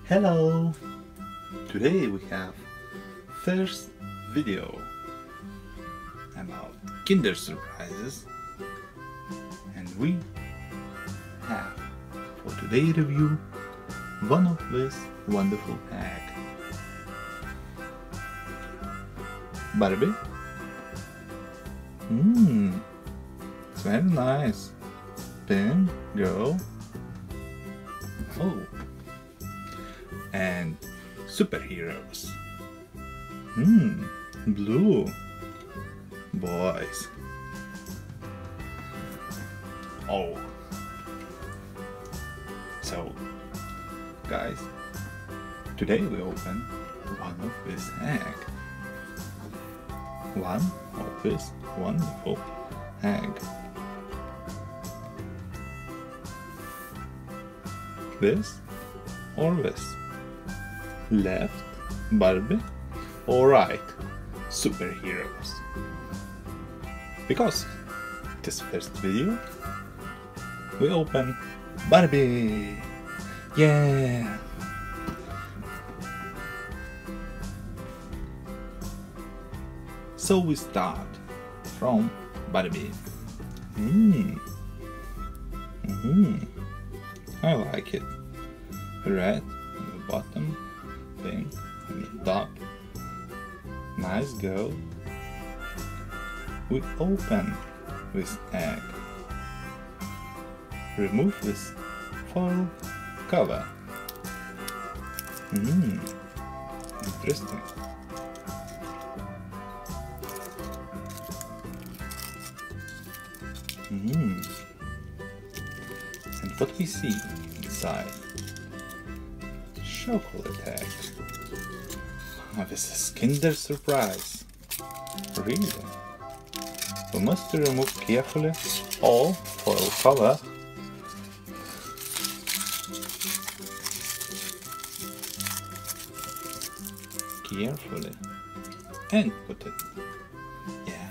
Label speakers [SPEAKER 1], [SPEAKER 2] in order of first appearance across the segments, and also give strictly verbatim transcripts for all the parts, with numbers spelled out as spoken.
[SPEAKER 1] Hello! Today we have first video about Kinder Surprises, and we have for today review one of this wonderful egg. Barbie? Mmm, it's very nice. Pink girl. Oh. And superheroes. Hmm, blue boys. Oh, so guys, today we open one of this egg. One of this wonderful egg. This or this? Left, Barbie, or right, superheroes? Because this first video we open Barbie. Yeah. So we start from Barbie. Mmm. Mmm. I like it. Red on the bottom, pink on the top. Nice girl. We open this egg. Remove this foil cover. Mmm, interesting. Mmm. And what we see inside? Chocolate egg. Oh, this is Kinder Surprise. Really? We must remove carefully all foil cover. Carefully. And put it. Yeah.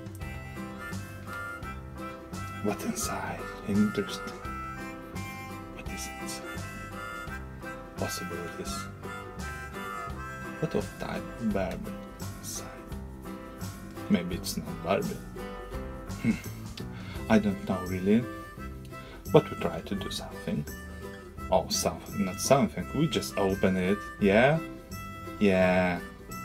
[SPEAKER 1] What inside? Interesting. What is inside? Possibilities. What of type of Barbie inside? Maybe it's not Barbie. Hmm. I don't know really. But we try to do something. Oh, something, not something. We just open it. Yeah? Yeah.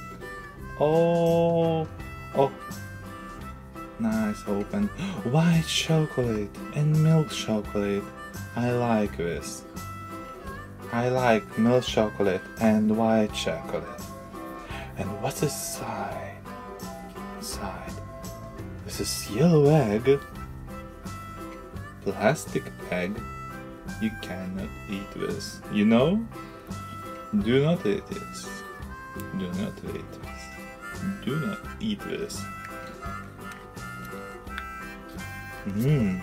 [SPEAKER 1] Oh. Oh. Nice open. White chocolate and milk chocolate. I like this. I like milk chocolate and white chocolate. And what's inside? Inside. This is yellow egg. Plastic egg. You cannot eat this. You know? Do not eat this. Do not eat this. Do not eat this. Mmm.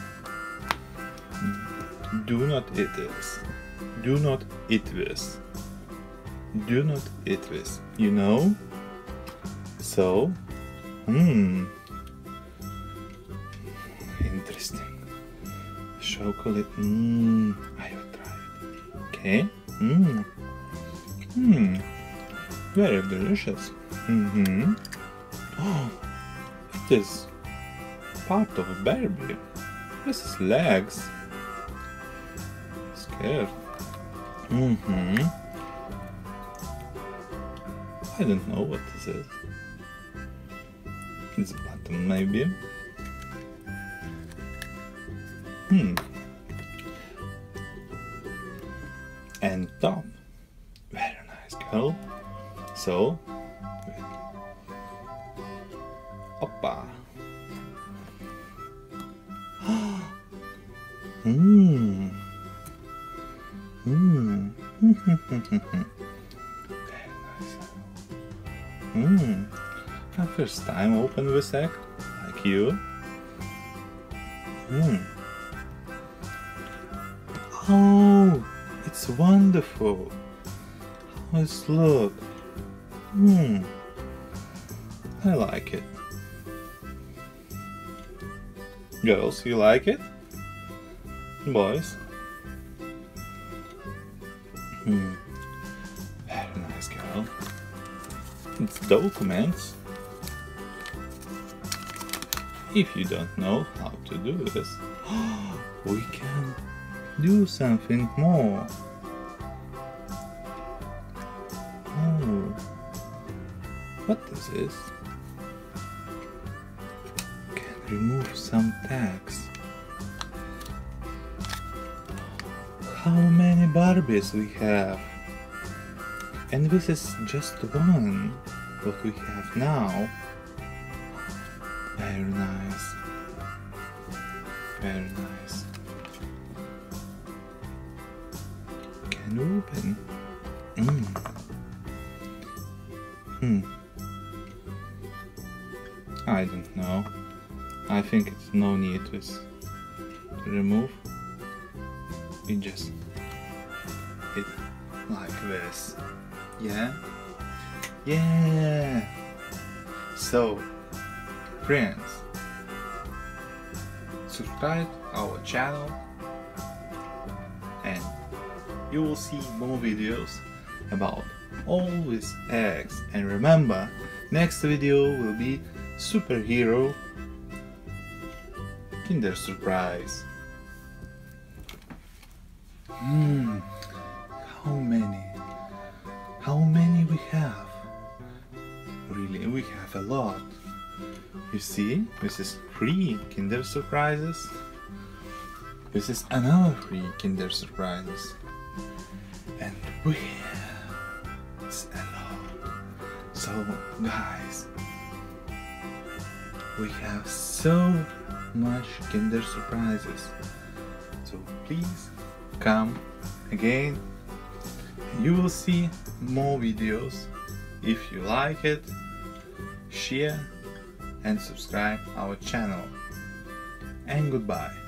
[SPEAKER 1] Do not eat this. Do not eat this. Do not eat this. You know? So, hmm. Interesting. Chocolate. Mmm. I will try it. Okay. Mmm. Mmm. Very delicious. Mm-hmm. Oh, it is part of a Barbie. This is legs. Scared. Mm-hmm. I don't know what this is. It's a button, maybe. Hmm. And top. Very nice girl. So. Oppa. Mmm. Mmm. Very nice. Mmm. My first time open this egg, like you. Mmm. Oh, it's wonderful. Let's look. Mmm. I like it. Girls, you like it? Boys? Hmm. well, it's documents. If you don't know how to do this, we can do something more. Oh, what is this? Can remove some tags. How many Barbies we have? And this is just one, what we have now. Very nice. Very nice. Can open. Mm. Hmm. I don't know. I think it's no need to remove. We just hit like this. Yeah? Yeah! So, friends, subscribe our channel and you will see more videos about all these eggs. And remember, next video will be superhero Kinder Surprise. Hmm, how many? How many we have? Really, we have a lot. You see, this is three Kinder Surprises. This is another three Kinder Surprises. And we have it's a lot. So, guys, we have so much Kinder Surprises. So please come again. You will see more videos. If you like it, share and subscribe our channel. And goodbye.